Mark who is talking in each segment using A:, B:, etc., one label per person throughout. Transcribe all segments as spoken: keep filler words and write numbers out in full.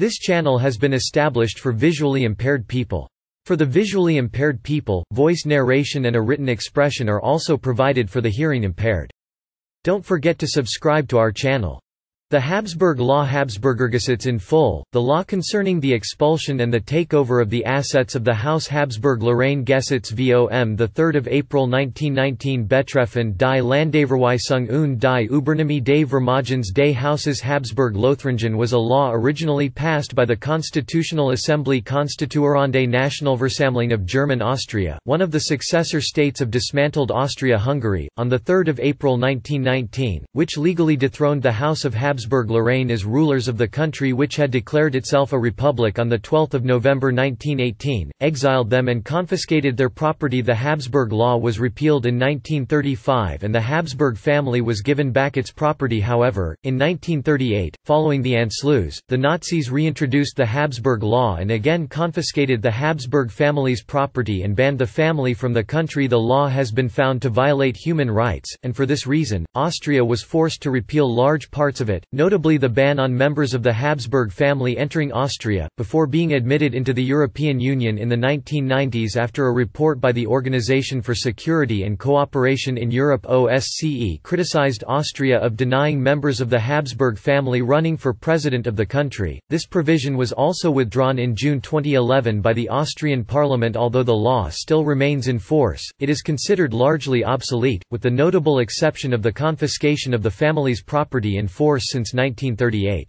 A: This channel has been established for visually impaired people. For the visually impaired people, voice narration and a written expression are also provided for the hearing impaired. Don't forget to subscribe to our channel. The Habsburg Law Habsburgergesetz in full, the law concerning the expulsion and the takeover of the assets of the House Habsburg-Lorraine Gesetz vom the third of April nineteen nineteen betreffend die Landverweisung und die Übernahme des Vermögens des Hauses Habsburg-Lothringen was a law originally passed by the Constitutional Assembly Konstituierende Nationalversammlung of German Austria, one of the successor states of dismantled Austria-Hungary, on the third of April nineteen nineteen, which legally dethroned the House of Habsburg Habsburg-Lorraine as rulers of the country, which had declared itself a republic on the twelfth of November nineteen eighteen, exiled them and confiscated their property. The Habsburg law was repealed in nineteen thirty-five and the Habsburg family was given back its property. However, in nineteen thirty-eight, following the Anschluss, the Nazis reintroduced the Habsburg law and again confiscated the Habsburg family's property and banned the family from the country. The law has been found to violate human rights, and for this reason, Austria was forced to repeal large parts of it, notably the ban on members of the Habsburg family entering Austria, before being admitted into the European Union in the nineteen nineties after a report by the Organization for Security and Cooperation in Europe O S C E criticized Austria of denying members of the Habsburg family running for president of the country. This provision was also withdrawn in June twenty eleven by the Austrian parliament. Although the law still remains in force, it is considered largely obsolete, with the notable exception of the confiscation of the family's property in force since nineteen thirty-eight.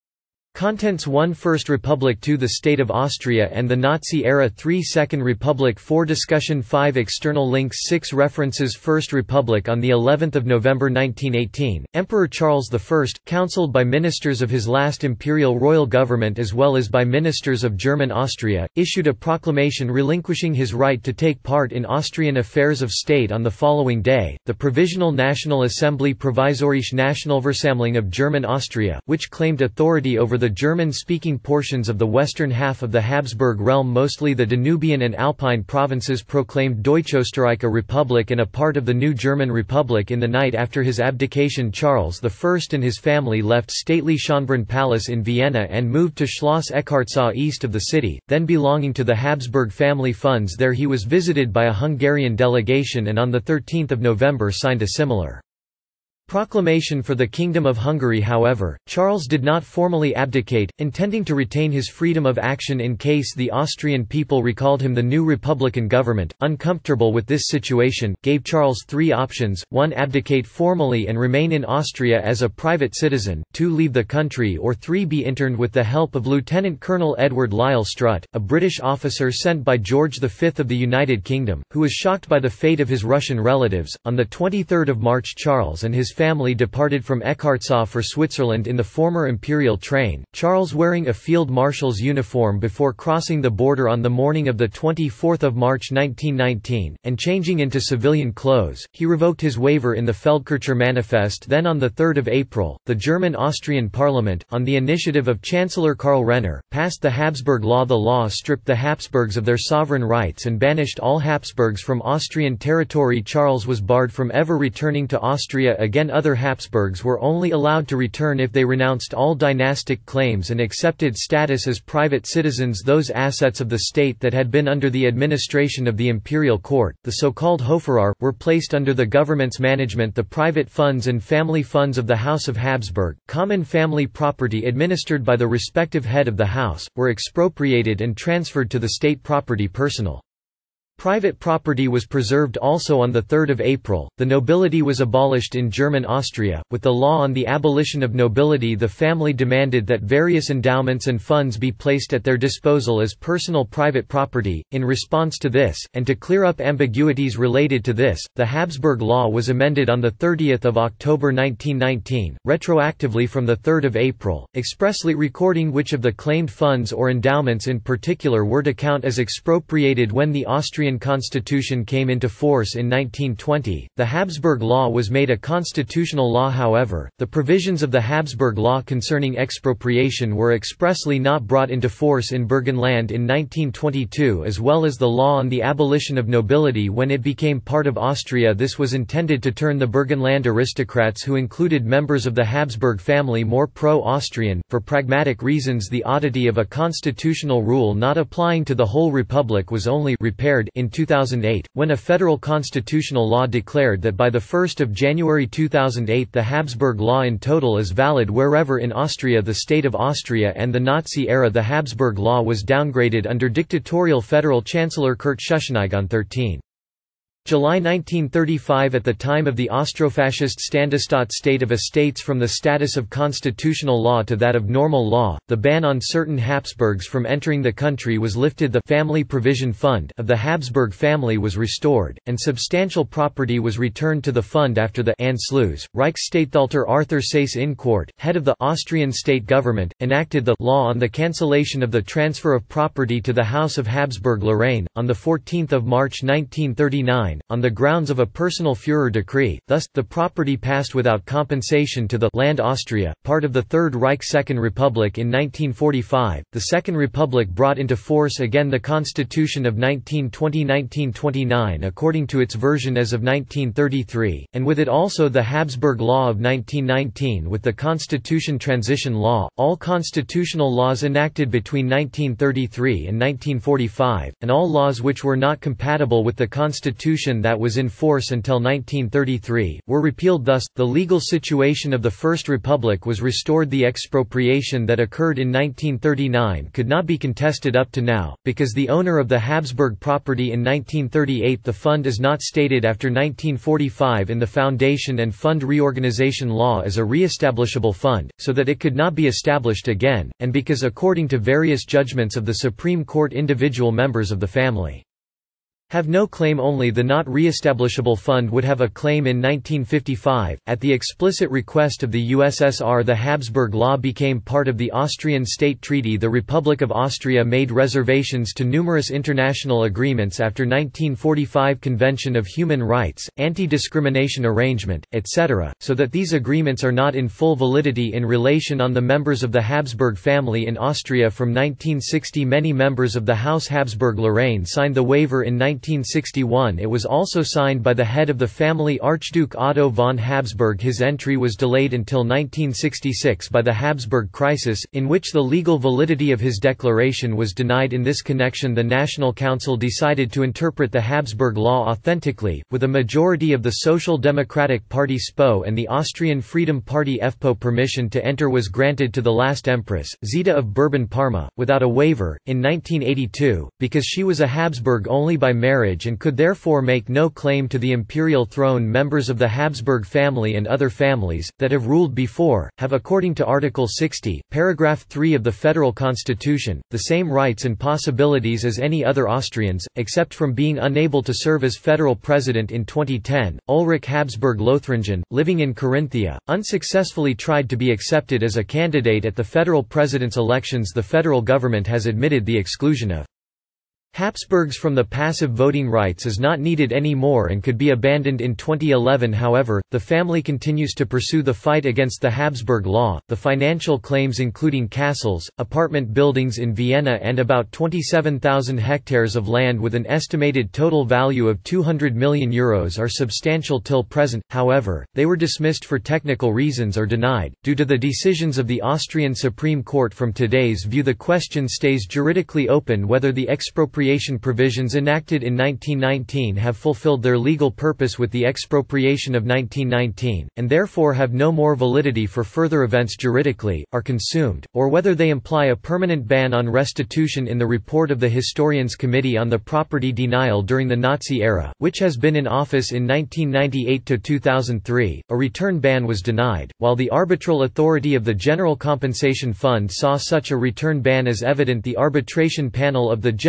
A: Contents one First Republic two The State of Austria and the Nazi Era three Second Republic four Discussion five External links six References First Republic On the eleventh of November nineteen eighteen, Emperor Charles the First, counselled by ministers of his last imperial royal government as well as by ministers of German Austria, issued a proclamation relinquishing his right to take part in Austrian affairs of state. On the following day, the Provisional National Assembly Provisorische Nationalversammlung of German Austria, which claimed authority over the the German-speaking portions of the western half of the Habsburg realm, mostly the Danubian and Alpine provinces, proclaimed Deutsch-Österreich a republic and a part of the new German Republic. In the night after his abdication, Charles the First and his family left stately Schönbrunn Palace in Vienna and moved to Schloss Eckartsau east of the city, then belonging to the Habsburg family funds. There he was visited by a Hungarian delegation and on the thirteenth of November signed a similar proclamation for the Kingdom of Hungary. However, Charles did not formally abdicate, intending to retain his freedom of action in case the Austrian people recalled him. The new republican government, uncomfortable with this situation, gave Charles three options: one abdicate formally and remain in Austria as a private citizen, two leave the country, or three be interned with the help of Lieutenant Colonel Edward Lyle Strutt, a British officer sent by George the Fifth of the United Kingdom, who was shocked by the fate of his Russian relatives. On the twenty-third of March, Charles and his family departed from Eckartsau for Switzerland in the former imperial train, Charles wearing a field marshal's uniform before crossing the border on the morning of the twenty-fourth of March nineteen nineteen, and changing into civilian clothes. He revoked his waiver in the Feldkircher Manifest. Then on the third of April, the German-Austrian Parliament, on the initiative of Chancellor Karl Renner, passed the Habsburg Law. The law stripped the Habsburgs of their sovereign rights and banished all Habsburgs from Austrian territory. Charles was barred from ever returning to Austria again. Other Habsburgs were only allowed to return if they renounced all dynastic claims and accepted status as private citizens. Those assets of the state that had been under the administration of the imperial court, the so-called Hoferar, were placed under the government's management. The private funds and family funds of the House of Habsburg, common family property administered by the respective head of the house, were expropriated and transferred to the state property. Personal private property was preserved. Also on the third of April, the nobility was abolished in German Austria. With the law on the abolition of nobility, the family demanded that various endowments and funds be placed at their disposal as personal private property. In response to this, and to clear up ambiguities related to this, the Habsburg law was amended on the thirtieth of October nineteen nineteen, retroactively from the third of April, expressly recording which of the claimed funds or endowments in particular were to count as expropriated when the Austrian Austrian constitution came into force in nineteen twenty, the Habsburg Law was made a constitutional law. However, the provisions of the Habsburg Law concerning expropriation were expressly not brought into force in Burgenland in nineteen twenty-two, as well as the law on the abolition of nobility when it became part of Austria. This was intended to turn the Burgenland aristocrats, who included members of the Habsburg family, more pro-Austrian. For pragmatic reasons, the oddity of a constitutional rule not applying to the whole republic was only repaired in two thousand eight, when a federal constitutional law declared that by the first of January two thousand eight the Habsburg Law in total is valid wherever in Austria the state of Austria and the Nazi era the Habsburg Law was downgraded under dictatorial federal chancellor Kurt Schuschnigg on thirteenth July nineteen thirty-five. At the time of the Austrofascist Ständestaat state of estates from the status of constitutional law to that of normal law, the ban on certain Habsburgs from entering the country was lifted, the family provision fund of the Habsburg family was restored, and substantial property was returned to the fund after the Anschluss. Reichsstatthalter Arthur Seyss-Inquart, head of the Austrian state government, enacted the law on the cancellation of the transfer of property to the House of Habsburg-Lorraine, on the fourteenth of March nineteen thirty-nine. On the grounds of a personal Führer decree. Thus, the property passed without compensation to the Land Austria, part of the Third Reich. Second Republic in nineteen forty-five, the Second Republic brought into force again the Constitution of nineteen twenty to nineteen twenty-nine according to its version as of nineteen thirty-three, and with it also the Habsburg Law of nineteen nineteen with the Constitution Transition Law. All constitutional laws enacted between nineteen thirty-three and nineteen forty-five, and all laws which were not compatible with the Constitution that was in force until nineteen thirty-three, were repealed. Thus, the legal situation of the First Republic was restored. The expropriation that occurred in nineteen thirty-nine could not be contested up to now, because the owner of the Habsburg property in nineteen thirty-eight. The fund is not stated after nineteen forty-five in the Foundation and Fund Reorganization Law as a re-establishable fund, so that it could not be established again, and because according to various judgments of the Supreme Court individual members of the family have no claim. Only the not re-establishable fund would have a claim. In nineteen fifty-five, at the explicit request of the U S S R, the Habsburg Law became part of the Austrian State Treaty. The Republic of Austria made reservations to numerous international agreements after nineteen forty-five Convention of Human Rights, Anti-Discrimination Arrangement, et cetera, so that these agreements are not in full validity in relation on the members of the Habsburg family in Austria. From nineteen sixty, many members of the House Habsburg-Lorraine signed the waiver. In nineteen sixty-one it was also signed by the head of the family, Archduke Otto von Habsburg. His entry was delayed until nineteen sixty-six by the Habsburg crisis, in which the legal validity of his declaration was denied. In this connection, the National Council decided to interpret the Habsburg Law authentically, with a majority of the Social Democratic Party S P O and the Austrian Freedom Party F P O. Permission to enter was granted to the last Empress, Zita of Bourbon-Parma, without a waiver, in nineteen eighty-two, because she was a Habsburg only by marriage and could therefore make no claim to the imperial throne. Members of the Habsburg family and other families, that have ruled before, have according to Article sixty, paragraph three of the Federal Constitution, the same rights and possibilities as any other Austrians, except from being unable to serve as federal president. In twenty ten, Ulrich Habsburg Lothringen, living in Carinthia, unsuccessfully tried to be accepted as a candidate at the federal president's elections. The federal government has admitted the exclusion of Habsburgs from the passive voting rights is not needed anymore and could be abandoned in twenty eleven. However, the family continues to pursue the fight against the Habsburg Law. The financial claims, including castles, apartment buildings in Vienna, and about twenty-seven thousand hectares of land with an estimated total value of two hundred million euros, are substantial till present. However, they were dismissed for technical reasons or denied, due to the decisions of the Austrian Supreme Court. From today's view, the question stays juridically open whether the expropriation provisions enacted in nineteen nineteen have fulfilled their legal purpose with the expropriation of nineteen nineteen, and therefore have no more validity for further events juridically, are consumed, or whether they imply a permanent ban on restitution. In the report of the Historians' Committee on the Property Denial during the Nazi era, which has been in office in nineteen ninety-eight to two thousand three, a return ban was denied, while the arbitral authority of the General Compensation Fund saw such a return ban as evident. The arbitration panel of the General Settlement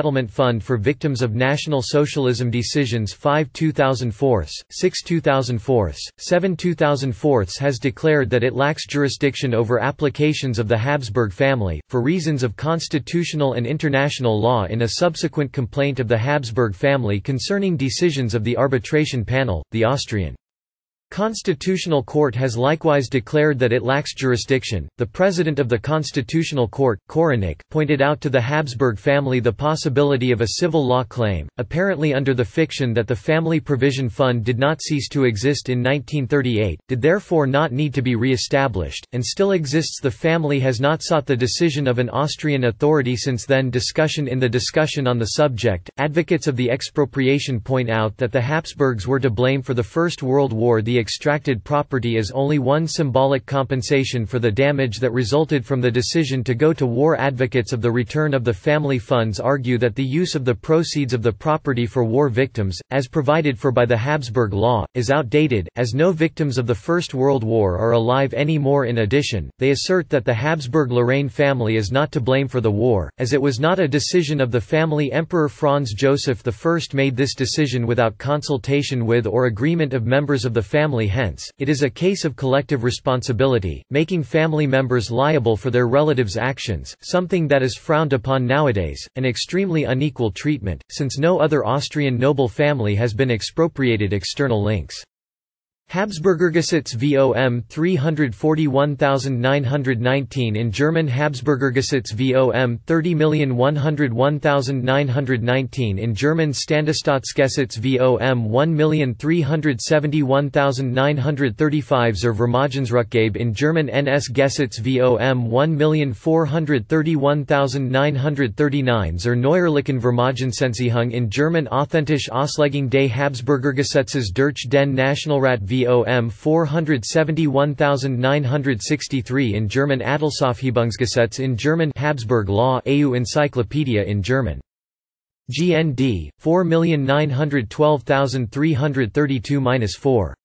A: Settlement Fund for Victims of National Socialism Decisions five two thousand four, six two thousand four, seven two thousand four has declared that it lacks jurisdiction over applications of the Habsburg family, for reasons of constitutional and international law in a subsequent complaint of the Habsburg family concerning decisions of the arbitration panel, the Austrian Constitutional Court has likewise declared that it lacks jurisdiction. The president of the Constitutional Court, Korenik, pointed out to the Habsburg family the possibility of a civil law claim, apparently under the fiction that the Family Provision Fund did not cease to exist in nineteen thirty-eight, did therefore not need to be re-established, and still exists. The family has not sought the decision of an Austrian authority since then. Discussion In the discussion on the subject, advocates of the expropriation point out that the Habsburgs were to blame for the First World War. The extracted property is only one symbolic compensation for the damage that resulted from the decision to go to war. Advocates of the return of the family funds argue that the use of the proceeds of the property for war victims, as provided for by the Habsburg law, is outdated, as no victims of the First World War are alive anymore. In addition, they assert that the Habsburg-Lorraine family is not to blame for the war, as it was not a decision of the family. Emperor Franz Joseph the First made this decision without consultation with or agreement of members of the family. Hence, it is a case of collective responsibility, making family members liable for their relatives' actions, something that is frowned upon nowadays, and extremely unequal treatment, since no other Austrian noble family has been expropriated. External links. Habsburgergesetz vom three hundred forty-one thousand nine hundred nineteen in German. Habsburgergesetz vom thirty million one hundred one thousand nine hundred nineteen in German. Stände-Staatsgesetz vom one million three hundred seventy-one thousand nine hundred thirty-five. Zur Vermögensrückgabe in German. N S Gesetz vom one million four hundred thirty-one thousand nine hundred thirty-nine. Zur neuerlichen Vermögensentziehung in German. Authentische Auslegung des Habsburgergesetzes durch den Nationalrat vom four hundred seventy-one thousand nine hundred sixty-three in German. Adelsaufhebungsgesetz in German. Habsburg Law E U Encyclopedia in German. G N D four million nine hundred twelve thousand three hundred thirty-two dash four.